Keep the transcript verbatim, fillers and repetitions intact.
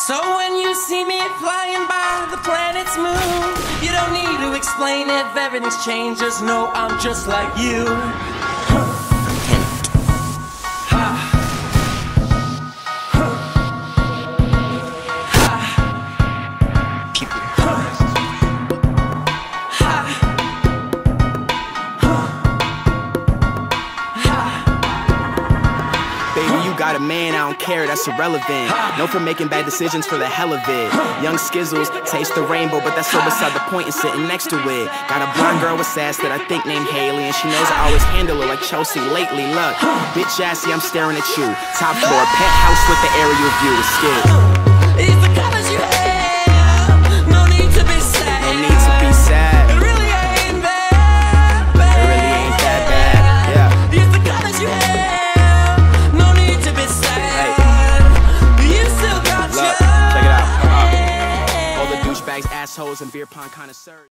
So when you see me flying by the planet's moon, you don't need to explain if everything's changed. Just know I'm just like you. Got a man, I don't care, that's irrelevant. Known for making bad decisions for the hell of it. Young Skizzles, taste the rainbow, but that's so beside the point and sitting next to it. Got a blonde girl with sass that I think named Haley, and she knows I always handle her like Chelsea lately. Look, bitch assy, I'm staring at you. Top floor, penthouse with the aerial view. It's skid. It's the colors you have. No need to be sad. No need to be sad. It really ain't that bad. It really ain't that bad. Yeah. It's the colors you have. Look, check it out. Uh-huh. All the douchebags, assholes, and beer pong connoisseurs.